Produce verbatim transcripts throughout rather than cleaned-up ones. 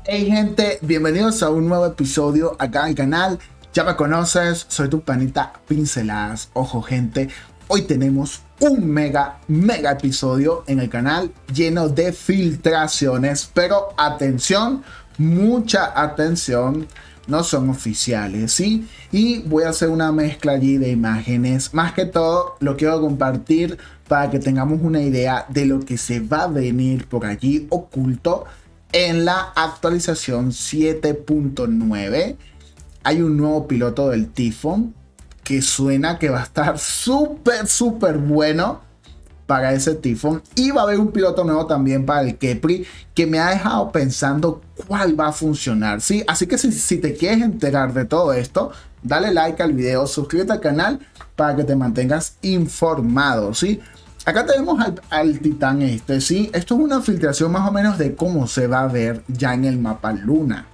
Hey gente, bienvenidos a un nuevo episodio acá al canal. Ya me conoces, soy tu panita Pinceladas. Ojo gente, hoy tenemos un mega, mega episodio en el canal lleno de filtraciones. Pero atención, mucha atención, no son oficiales, ¿sí? Y voy a hacer una mezcla allí de imágenes. Más que todo, lo quiero compartir para que tengamos una idea de lo que se va a venir por allí oculto. En la actualización siete punto nueve hay un nuevo piloto del Typhon que suena que va a estar súper, súper bueno para ese Typhon. Y va a haber un piloto nuevo también para el Khepri que me ha dejado pensando cuál va a funcionar, ¿sí? Así que si, si te quieres enterar de todo esto, dale like al video, suscríbete al canal para que te mantengas informado, ¿sí? Acá tenemos al, al titán este, ¿sí? Esto es una filtración más o menos de cómo se va a ver ya en el mapa Luna.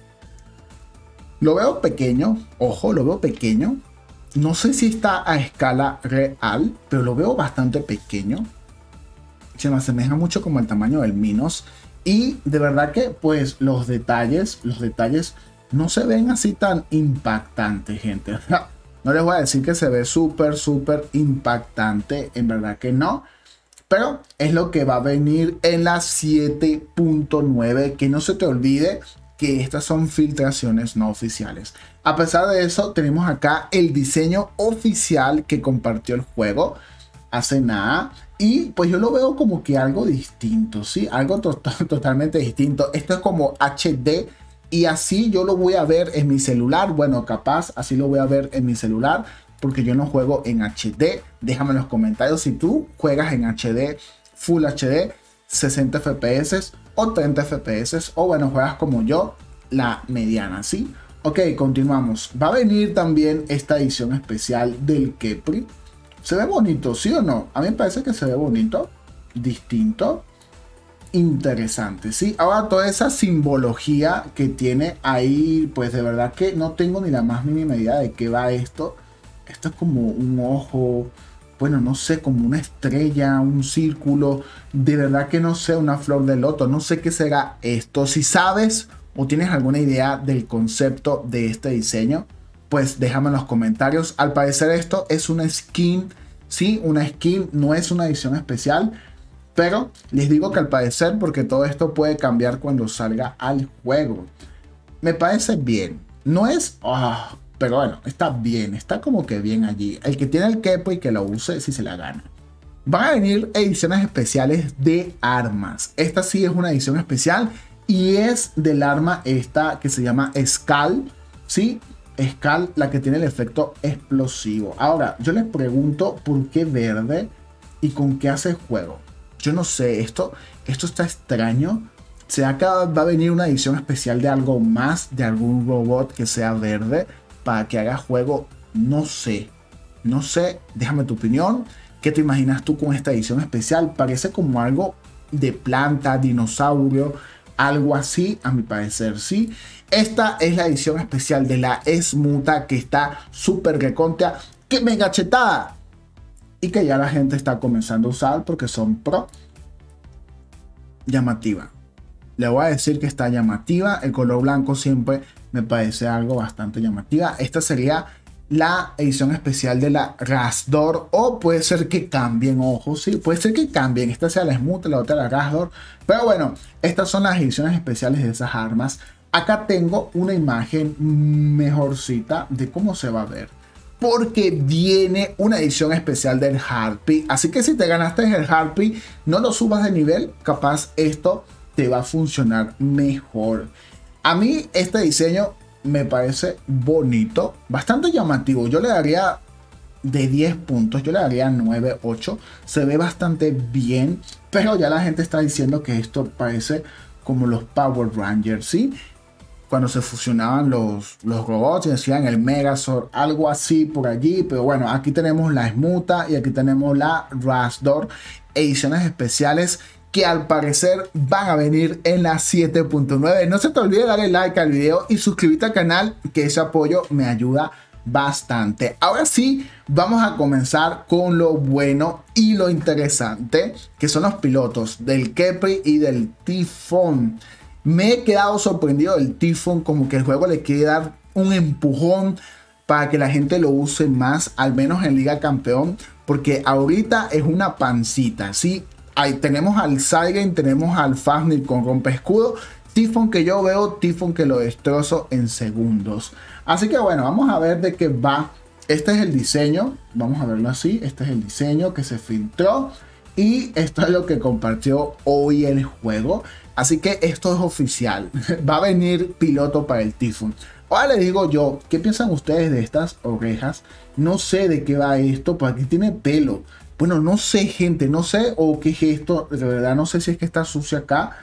Lo veo pequeño, ojo, lo veo pequeño. No sé si está a escala real, pero lo veo bastante pequeño. Se me asemeja mucho como el tamaño del Minos. Y de verdad que pues los detalles, los detalles no se ven así tan impactantes, gente. No les voy a decir que se ve súper, súper impactante. En verdad que no. Pero es lo que va a venir en la siete punto nueve. Que no se te olvide que estas son filtraciones no oficiales. A pesar de eso, tenemos acá el diseño oficial que compartió el juego hace nada. Y pues yo lo veo como que algo distinto, ¿sí? Algo to totalmente distinto. Esto es como H D. Y así yo lo voy a ver en mi celular. Bueno, capaz así lo voy a ver en mi celular, porque yo no juego en H D. Déjame en los comentarios si tú juegas en H D, Full H D, sesenta F P S o treinta F P S. O bueno, juegas como yo, la mediana, ¿sí? Ok, continuamos. Va a venir también esta edición especial del Khepri. ¿Se ve bonito, sí o no? A mí me parece que se ve bonito, distinto, interesante, ¿sí? Ahora toda esa simbología que tiene ahí, pues de verdad que no tengo ni la más mínima idea de qué va esto. Esto es como un ojo, bueno, no sé, como una estrella, un círculo, de verdad que no sé, una flor de loto, no sé qué será esto. Si sabes o tienes alguna idea del concepto de este diseño, pues déjame en los comentarios. Al parecer esto es una skin, ¿sí? Una skin, no es una edición especial. Pero les digo que al parecer, porque todo esto puede cambiar cuando salga al juego. Me parece bien. No es... Oh, pero bueno, está bien. Está como que bien allí. El que tiene el Khepri y que lo use si se la gana. Van a venir ediciones especiales de armas. Esta sí es una edición especial. Y es del arma esta que se llama Skal. ¿Sí? Skal, la que tiene el efecto explosivo. Ahora, yo les pregunto por qué verde y con qué hace el juego. Yo no sé, esto, esto está extraño. ¿Será que va a venir una edición especial de algo más? De algún robot que sea verde para que haga juego. No sé. No sé. Déjame tu opinión. ¿Qué te imaginas tú con esta edición especial? Parece como algo de planta, dinosaurio. Algo así, a mi parecer, sí. Esta es la edición especial de la Smuta, que está súper recontra. ¡Qué mega chetada! Y que ya la gente está comenzando a usar porque son pro. Llamativa. Le voy a decir que está llamativa. El color blanco siempre me parece algo bastante llamativa. Esta sería la edición especial de la Rasdor. O puede ser que cambien, ojo, sí. Puede ser que cambien. Esta sea la Smooth, la otra la Rasdor. Pero bueno, estas son las ediciones especiales de esas armas. Acá tengo una imagen mejorcita de cómo se va a ver. Porque viene una edición especial del Harpy. Así que si te ganaste el Harpy, no lo subas de nivel. Capaz esto te va a funcionar mejor. A mí este diseño me parece bonito. Bastante llamativo. Yo le daría de diez puntos. Yo le daría nueve, ocho. Se ve bastante bien. Pero ya la gente está diciendo que esto parece como los Power Rangers, ¿sí? Cuando se fusionaban los, los robots y decían el Megazord, algo así por allí. Pero bueno, aquí tenemos la Smuta y aquí tenemos la Rasdor, ediciones especiales que al parecer van a venir en la siete punto nueve. No se te olvide darle like al video y suscribirte al canal, que ese apoyo me ayuda bastante. Ahora sí, vamos a comenzar con lo bueno y lo interesante, que son los pilotos del Khepri y del Typhon. Me he quedado sorprendido del Typhon, como que el juego le quiere dar un empujón para que la gente lo use más, al menos en Liga Campeón, porque ahorita es una pancita, ¿sí? Ahí tenemos al Siren, tenemos al Fafnir con rompe escudo, Typhon que yo veo, Typhon que lo destrozo en segundos. Así que bueno, vamos a ver de qué va. Este es el diseño, vamos a verlo así, este es el diseño que se filtró y esto es lo que compartió hoy el juego. Así que esto es oficial, va a venir piloto para el Typhon. Ahora les digo yo, ¿qué piensan ustedes de estas orejas? No sé de qué va esto, porque aquí tiene pelo. Bueno, no sé, gente, no sé, o qué es esto, de verdad no sé si es que está sucio acá.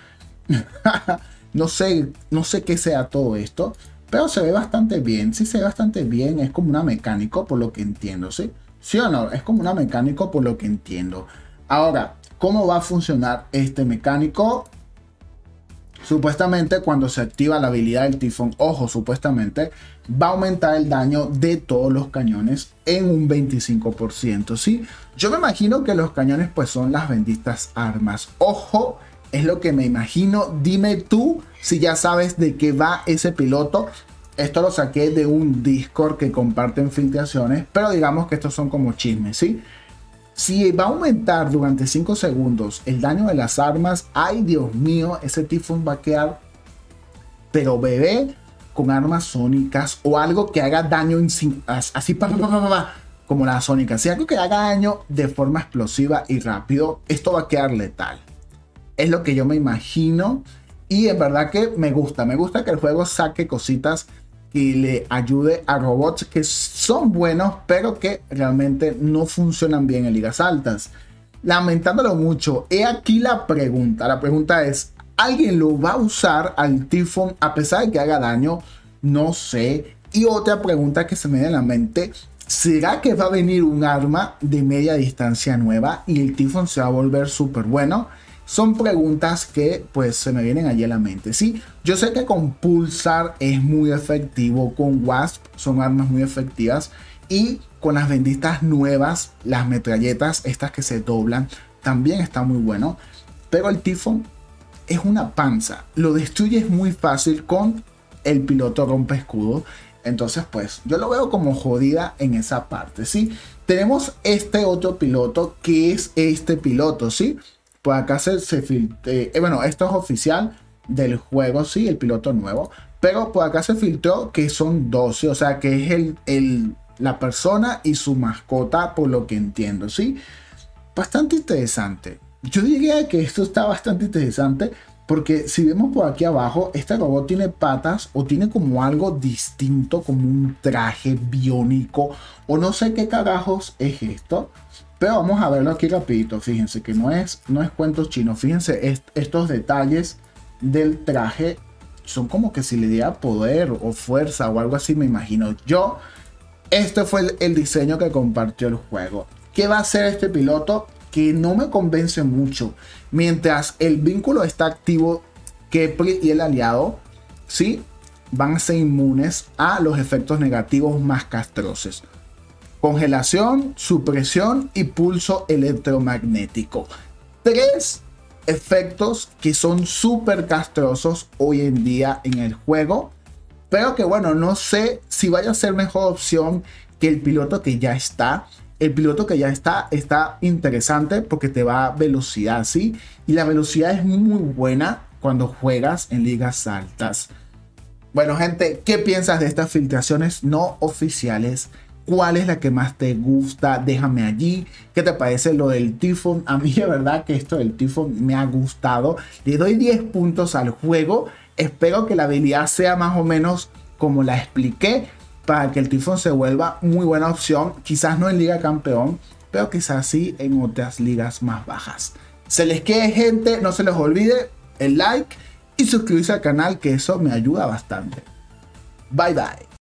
no sé, no sé qué sea todo esto, pero se ve bastante bien, sí se ve bastante bien, es como una mecánico por lo que entiendo, ¿sí? ¿Sí o no? Es como una mecánico por lo que entiendo. Ahora, ¿cómo va a funcionar este mecánico? Supuestamente cuando se activa la habilidad del Typhon, ojo, supuestamente va a aumentar el daño de todos los cañones en un veinticinco por ciento, ¿sí? Yo me imagino que los cañones pues son las benditas armas. Ojo, es lo que me imagino. Dime tú si ya sabes de qué va ese piloto. Esto lo saqué de un Discord que comparten filtraciones, pero digamos que estos son como chismes, ¿sí? Si va a aumentar durante cinco segundos el daño de las armas, ay Dios mío, ese Typhon va a quedar pero bebé con armas sónicas o algo que haga daño en, así pa, pa, pa, pa, pa, como la sónica. Si algo que haga daño de forma explosiva y rápido, esto va a quedar letal. Es lo que yo me imagino y en verdad que me gusta. Me gusta que el juego saque cositas y le ayude a robots que son buenos, pero que realmente no funcionan bien en ligas altas. Lamentándolo mucho, he aquí la pregunta. La pregunta es, ¿alguien lo va a usar al Typhon a pesar de que haga daño? No sé. Y otra pregunta que se me viene a la mente, ¿será que va a venir un arma de media distancia nueva y el Typhon se va a volver súper bueno? Son preguntas que pues se me vienen allí a la mente. Sí, yo sé que con Pulsar es muy efectivo, con Wasp son armas muy efectivas y con las benditas nuevas, las metralletas, estas que se doblan, también está muy bueno. Pero el Typhon es una panza, lo destruyes muy fácil con el piloto rompe escudo. Entonces pues yo lo veo como jodida en esa parte, ¿sí? Tenemos este otro piloto que es este piloto, ¿sí? Por acá se, se filtró, eh, bueno, esto es oficial del juego, sí, el piloto nuevo. Pero por acá se filtró que son doce, o sea que es el, el, la persona y su mascota, por lo que entiendo, sí. Bastante interesante. Yo diría que esto está bastante interesante porque si vemos por aquí abajo, este robot tiene patas o tiene como algo distinto, como un traje biónico o no sé qué carajos es esto. Pero vamos a verlo aquí rapidito, fíjense que no es, no es cuentos chinos, fíjense est estos detalles del traje son como que si le diera poder o fuerza o algo así, me imagino yo. Este fue el, el diseño que compartió el juego. ¿Qué va a hacer este piloto? Que no me convence mucho. Mientras el vínculo está activo, Khepri y el aliado, ¿sí? Van a ser inmunes a los efectos negativos más castrosos. Congelación, supresión y pulso electromagnético. Tres efectos que son súper castrosos hoy en día en el juego. Pero que bueno, no sé si vaya a ser mejor opción que el piloto que ya está. El piloto que ya está está interesante porque te va a velocidad, ¿sí? Y la velocidad es muy buena cuando juegas en ligas altas. Bueno, gente, ¿qué piensas de estas filtraciones no oficiales? ¿Cuál es la que más te gusta? Déjame allí. ¿Qué te parece lo del Typhon? A mí de verdad que esto del Typhon me ha gustado. Le doy diez puntos al juego. Espero que la habilidad sea más o menos como la expliqué, para que el Typhon se vuelva muy buena opción. Quizás no en Liga Campeón, pero quizás sí en otras ligas más bajas. Se les quede, gente, no se les olvide el like y suscribirse al canal, que eso me ayuda bastante. Bye bye.